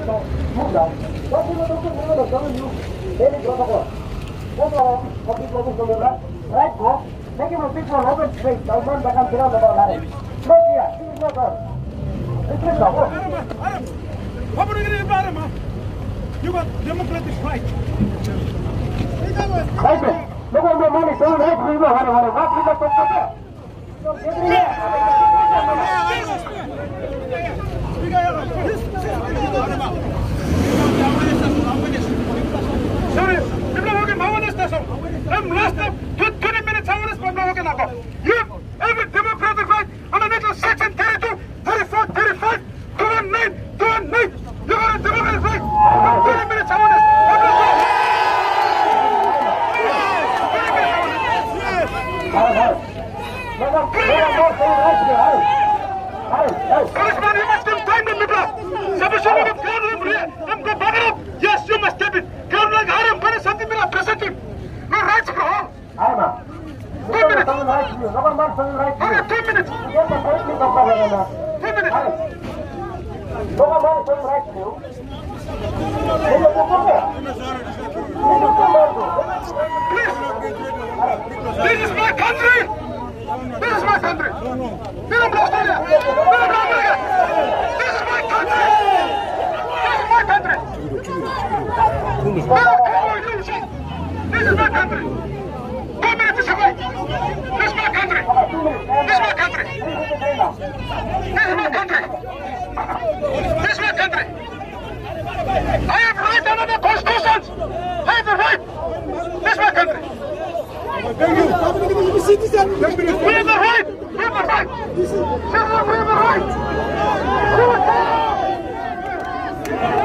So, move down. Don't be able to you. Daily protocol. Go complete focus on the left. Right, go. Make him a big one, open straight. Now, man, back and get on the ball, Larry. No fear. This is not all. This is not all. What are you going to do, man? You got democratic right. Right, look at the money. Don't let me know how to work. What is the protocol? So, get in here. Sorry, people are working my station. I'm last time 20 minutes hours from now working now. You have a democratic right under the section 32, 34, 35, 219, 219. You got a democratic right. 20 minutes hours. Policeman, you must give time to Mitra. Submission of ground yes, you must step in. Ground like Haram, but something will present him. No rights for all. 2 minutes. Okay, 2 minutes. 2 minutes. Please. This is my country. This is my country. This is my country. This is my country. This is my country. 2 minutes is away. This is my country. This is my country. This is my country. This is my country. I have right under the constitution. I have the right. This is my country. Thank you. We have the right. We have the right. We have the right.